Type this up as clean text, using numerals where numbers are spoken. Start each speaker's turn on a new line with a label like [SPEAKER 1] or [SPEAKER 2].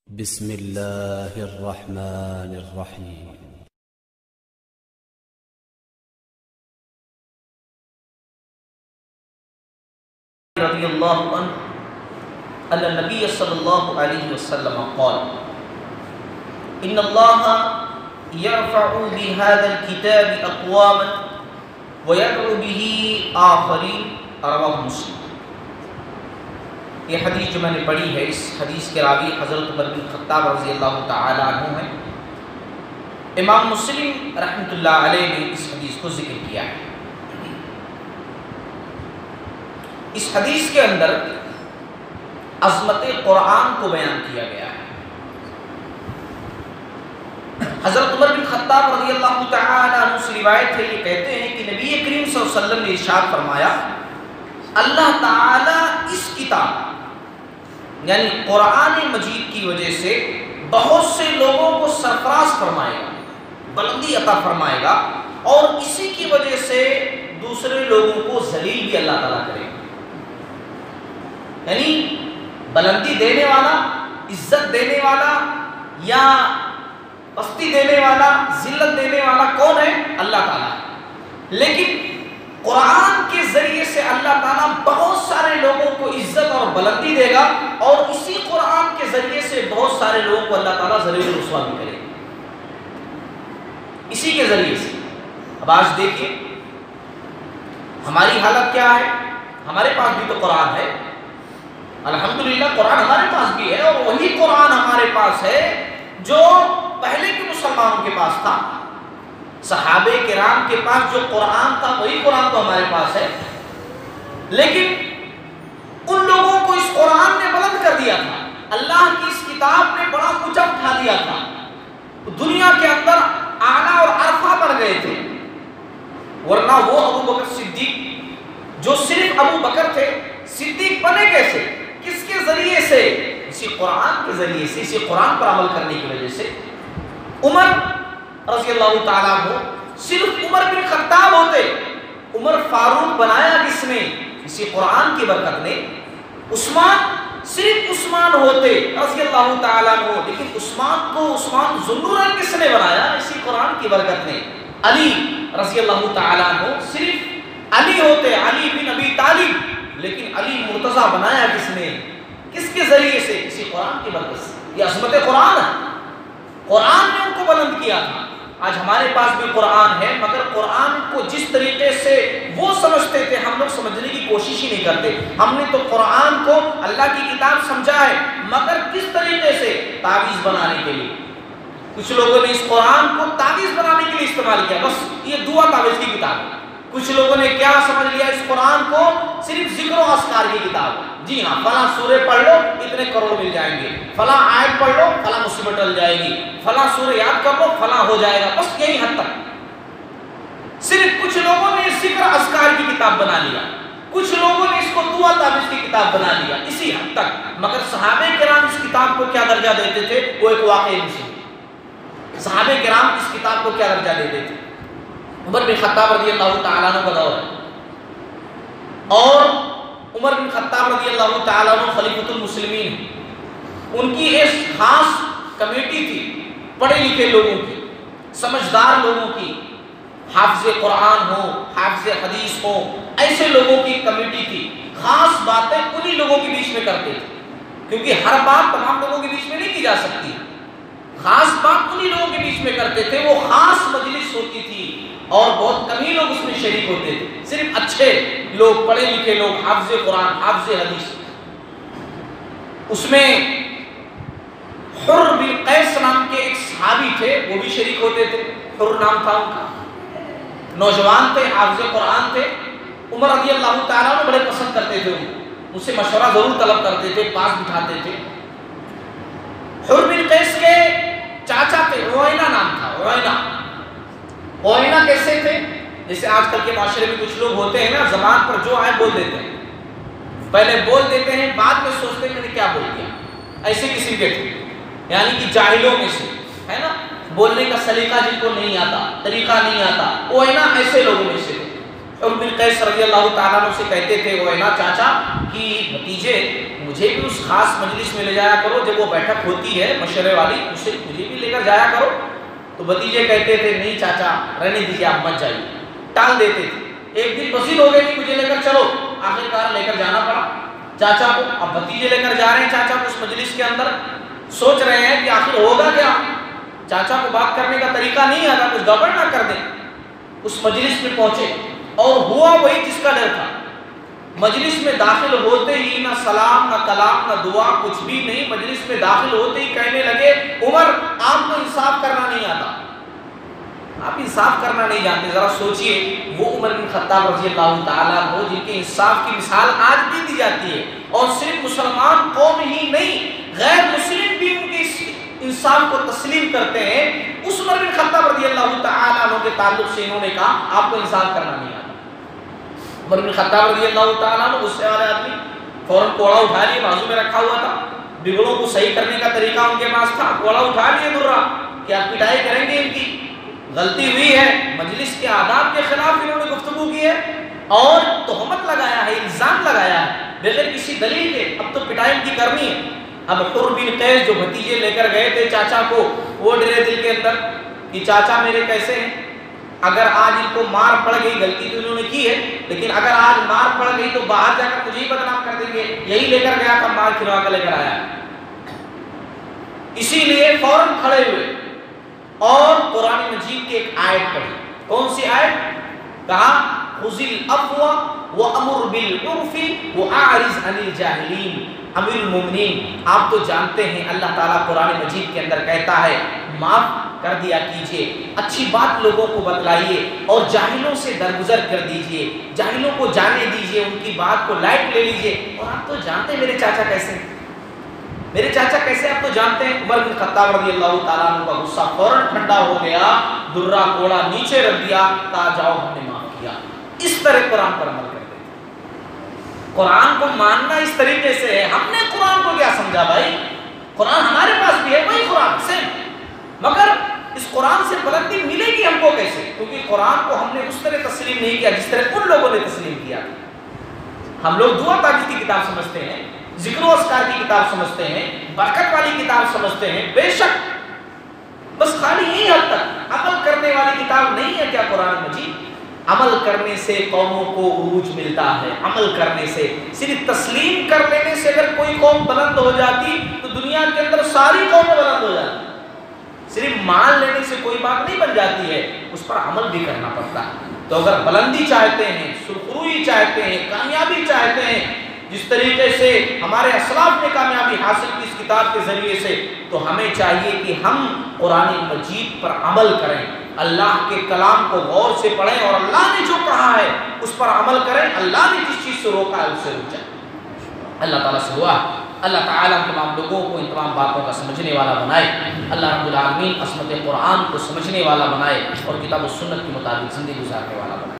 [SPEAKER 1] بسم الله الرحمن الرحيم.
[SPEAKER 2] رضي الله عنه أن النبي صلى الله عليه وسلم قال إن الله يرفع بهذا الكتاب أقواما ويدعو به آخرين. رواه مسلم. یہ حدیث جو میں نے پڑھی ہے، اس حدیث کے راوی حضرت عمر بن خطاب رضی اللہ تعالی عنہ ہیں. امام مسلم رحمۃ اللہ علیہ نے اس حدیث کو ذکر کیا ہے. اس حدیث کے اندر عظمت قرآن کو بیان کیا گیا ہے. حضرت عمر بن خطاب رضی اللہ تعالی عنہ سے روایت ہے، یہ کہتے ہیں کہ نبی کریم صلی اللہ علیہ وسلم نے ارشاد فرمایا، اللہ تعالی اس کتاب یعنی قرآن مجید کی وجہ سے بہت سے لوگوں کو سرفراز فرمائے گا، بلندی عطا فرمائے گا، اور اسی کی وجہ سے دوسرے لوگوں کو ذلیل بھی اللہ تعالیٰ کرے گا. یعنی بلندی دینے والا، عزت دینے والا یا پستی دینے والا، ذلت دینے والا کون ہے؟ اللہ تعالیٰ. لیکن قرآن کے ذریعے سے اللہ تعالیٰ بہت سارے لوگوں کو عزت اور بلندی دے گا، اور اسی قرآن کے ذریعے سے بہت سارے لوگوں کو اللہ تعالیٰ ذلیل و رسوا بھی کرے گا، اسی کے ذریعے سے. اب آج دیکھیے ہماری حالت کیا ہے. ہمارے پاس بھی تو قرآن ہے، الحمدللہ قرآن ہمارے پاس بھی ہے، اور وہی قرآن ہمارے پاس ہے جو پہلے کے مسلمانوں کے پاس تھا. صحابہ کرام کے پاس جو قرآن تھا وہی قرآن تو ہمارے پاس ہے. لیکن ان لوگوں کو اس قرآن نے بلند کر دیا تھا، اللہ کی اس کتاب نے بڑا اونچا اٹھا دیا تھا، دنیا کے اندر اعلیٰ اور عرفہ بن گئے تھے. ورنہ وہ ابو بکر صدیق جو صرف ابو بکر تھے، صدیق بنے کیسے؟ کس کے ذریعے سے؟ اسی قرآن کے ذریعے سے، اسی قرآن پر عمل کرنے کی وجہ سے. عمر رضی اللہ تعالیٰ عنہ صرف عمر بن خطاب ہوتے، عمر فاروق بنایا کس نے؟ اسی قرآن کی برکت نے. عثمان صرف عثمان ہوتے رضی اللہ تعالیٰ عنہ، لیکن عثمان کو عثمان ذو النورین کس نے بنایا؟ اسی قرآن کی برکت نے. علی رضی اللہ تعالیٰ عنہ صرف علی ہوتے، علی بن ابی طالب، لیکن علی مرتضیٰ بنایا کس نے؟ کس کے ذریعے سے؟ اسی قرآن کی برکت سے. یہ عظمت قرآن ہے، قرآن نے ان کو بلند کیا تھا. آج ہمارے پاس بھی قرآن ہے، مگر قرآن کو جس طریقے سے وہ سمجھتے تھے ہم لوگ سمجھنے کی کوشش ہی نہیں کرتے. ہم نے تو قرآن کو اللہ کی کتاب سمجھا ہے، مگر کس طریقے سے؟ تعویذ بنانے کے لیے. کچھ لوگوں نے اس قرآن کو تعویذ بنانے کے لیے استعمال کیا، بس یہ دعا تعویذ کی کتاب ہے. کچھ لوگوں نے کیا سمجھ لیا؟ اس قرآن کو صرف ذکر و اذکار کی کتاب ہے. جی ہاں، فلاں سورے پڑھ لو اتنے کروڑ مل جائیں گے، فلاں آیت پڑھ لو فلاں مصیبت ٹل جائے گی، فلاں سورے یاد کر لو فلاں ہو جائے گا. بس یہی حد تک. صرف کچھ لوگوں نے ذکر اذکار کی کتاب بنا لیا، کچھ لوگوں نے اس کو دعا تعویذ کی کتاب بنا لیا، اسی حد تک. مگر صحابہ کرام اس کتاب کو کیا درجہ دیتے تھے؟ وہ ایک واقعی مسئلہ. صحابہ کرام اس کتاب کو کیا درجہ دیتے تھے؟ عمر بن خطاب رضی اللہ تعالیٰ عنہ کا دور ہے، اور عمر بن خطاب رضی اللہ تعالیٰ عنہ خلیفۃ المسلمین ہیں. ان کی ایک خاص کمیٹی تھی، پڑھے لکھے لوگوں کی، سمجھدار لوگوں کی، حافظ قرآن ہو، حافظ حدیث ہو، ایسے لوگوں کی کمیٹی تھی. خاص باتیں انہی لوگوں کے بیچ میں کرتے تھے، کیونکہ ہر بات تمام لوگوں کے بیچ میں نہیں کی جا سکتی. خاص بات انہی لوگوں کے بیچ میں کرتے تھے. وہ خاص مجلس ہوتی تھی اور بہت کم ہی لوگ اس میں شریک ہوتے تھے، صرف اچھے لوگ، پڑھے لکھے لوگ، حافظ قرآن، حافظ حدیث. اس میں حر بن قیس نام کے ایک صحابی تھے، وہ بھی شریک ہوتے تھے. حر نام تھا ان کا، نوجوان تھے، حافظ قرآن تھے. عمر رضی اللہ تعالیٰ عنہ بڑے پسند کرتے تھے ان سے مشورہ ضرور طلب کرتے تھے، پاس بٹھاتے تھے. حر بن قیس کے چاچا تھے، عوینہ نام تھا. عوینہ کیسے تھے؟ جیسے آج کل کے معاشرے میں کچھ لوگ ہوتے ہیں نا، زبان پر جو آئے بول دیتے ہیں، پہلے بول دیتے ہیں بعد میں سوچتے ہیں میں نے کیا بول دیا. ایسے قسم کے تھے، یعنی کہ جاہلوں میں سے ہے نا، بولنے کا سلیقہ جن کو نہیں آتا، طریقہ نہیں آتا. عوینہ ایسے لوگوں میں سے تھے. اور بن قیس رضی اللہ تعالیٰ عنہ سے کہتے تھے وہ نا چاچا کہ بھتیجے مجھے بھی اس خاص مجلس میں لے جایا کرو جب وہ بیٹھک ہوتی ہے مشورے والی، اسے مجھے بھی لے کر جایا کرو. تو بھتیجے کہتے تھے نہیں چاچا رہنے دیجیے، آپ مت جائیے، ٹال دیتے تھے. ایک دن بصیر ہو گئے کہ مجھے لے کر چلو، آخرکار لے کر جانا پڑا چاچا کو. اب بھتیجے لے کر جا رہے ہیں چاچا کو اس مجلس کے اندر، سوچ رہے ہیں کہ آخر ہوگا کیا، چاچا کو بات کرنے کا طریقہ نہیں آتا، کچھ گڑبڑ نہ کر دیں. اس مجلس میں پہنچے اور ہوا وہی جس کا ڈر تھا. مجلس میں داخل ہوتے ہی نہ سلام نہ کلام نہ دعا، کچھ بھی نہیں. مجلس میں داخل ہوتے ہی کہنے لگے عمر آپ کو انصاف کرنا نہیں آتا، آپ انصاف کرنا نہیں جانتے. ذرا سوچئے وہ عمر بن خطاب رضی اللہ تعالیٰ عنہ جن کے انصاف کی مثال آج بھی دی جاتی ہے، اور صرف مسلمان قوم ہی نہیں غیر مسلم بھی ان کے انصاف کو تسلیم کرتے ہیں. اس عمر بن خطاب رضی اللہ تعالیٰ عنہ کے تعلق سے انہوں نے کہا آپ کو انصاف کرنا نہیں آتا. عمر بن خطاب رضی اللہ تعالیٰ عنہ غصے والے آدمی، فوراً کوڑا اٹھا لیے، بازو میں رکھا ہوا تھا، بگڑوں کو صحیح کرنے کا طریقہ ان کے پاس تھا. کوڑا اٹھا لیے درہ کہ آپ پٹائی کریں گے، ان کی غلطی ہوئی ہے، مجلس کے آداب کے خلاف انہوں نے گفتگو کی ہے اور تہمت لگایا ہے، الزام لگایا ہے بغیر کسی دلیل کے. اب تو پٹائی ان کی کرنی ہے. اب حر بن قیس جو بھتیجے لے کر گئے تھے چاچا کو، وہ ڈرے دل کے اندر کہ چاچا میرے کیسے ہیں، اگر آج ان کو مار پڑ گئی، غلطی تو انہوں نے کی ہے لیکن اگر آج مار پڑ گئی تو باہر جا کر مجھے ہی بدنام کر دیں گے، یہی لے کر گیا تھا مار کھلوا کر لے کر آیا. اسی لیے فوراً کھڑے ہوئے اور قرآن مجید کی ایک آیت پڑھی. کون سی آیت؟ کہا خذ العفو وامر بالعرف واعرض عن الجاہلین. امیر المومنین آپ تو جانتے ہیں اللہ تعالیٰ قرآن مجید کے اندر کہتا ہے معاف کر دیا کیجئے، اچھی بات لوگوں کو بتلائیے اور جاہلوں سے درگزر کر دیجئے، جاہلوں کو جانے دیجئے، ان کی بات کو لائٹ لے لیجئے. اور آپ تو جانتے ہیں میرے چاچا کیسے ہیں، میرے چاچا کیسے آپ تو جانتے ہیں. عمر بن خطاب رضی اللہ تعالیٰ عنہ کا غصہ فوراً ٹھنڈا ہو گیا، درہ کوڑا نیچے رکھ دیا، کہا جاؤ ہم نے معاف کیا. اس طرح قرآن پر عمل کرتے تھے. قرآن کو ماننا اس طریقے سے ہے. ہم نے قرآن کو کیا سمجھا بھائی، قرآن ہمارے پاس بھی ہے، وہی قرآن سیم، مگر اس قرآن سے بلندی ملے گی ہم کو کیسے؟ کیونکہ قرآن کو ہم نے اس طرح تسلیم نہیں کیا جس طرح ان لوگوں نے تسلیم کیا. ہم لوگ دعا تعویذ کی کتاب سمجھتے ہیں، ذکر و اذکار کی کتاب سمجھتے ہیں، برکت والی کتاب سمجھتے ہیں، بے شک بس خالی یہی حد تک. عمل کرنے والی کتاب نہیں ہے کیا قرآن مجید؟ عمل کرنے سے قوموں کو عروج ملتا ہے. عمل کرنے سے، صرف تسلیم کر لینے سے اگر کوئی قوم بلند ہو جاتی تو دنیا کے اندر ساری قومیں بلند ہو جاتی. صرف مان لینے سے کوئی بات نہیں بن جاتی ہے، اس پر عمل بھی کرنا پڑتا ہے. تو اگر بلندی چاہتے ہیں، سرخروئی چاہتے ہیں، کامیابی چاہتے ہیں، جس طریقے سے ہمارے اسلاف نے کامیابی حاصل کی اس کتاب کے ذریعے سے، تو ہمیں چاہیے کہ ہم قرآن مجید پر عمل کریں، اللہ کے کلام کو غور سے پڑھیں اور اللہ نے جو کہا ہے اس پر عمل کریں. اللہ نے جس چیز سے روکا ہے اس سے رک جائیں. اللہ تعالیٰ سے دعا اللہ تعالیٰ تمام لوگوں کو ان تمام باتوں کا سمجھنے والا بنائے. اللہ رب العالمین عصمت قرآن کو سمجھنے والا بنائے اور کتاب و سنت کے مطابق زندگی گزارنے والا بنائے.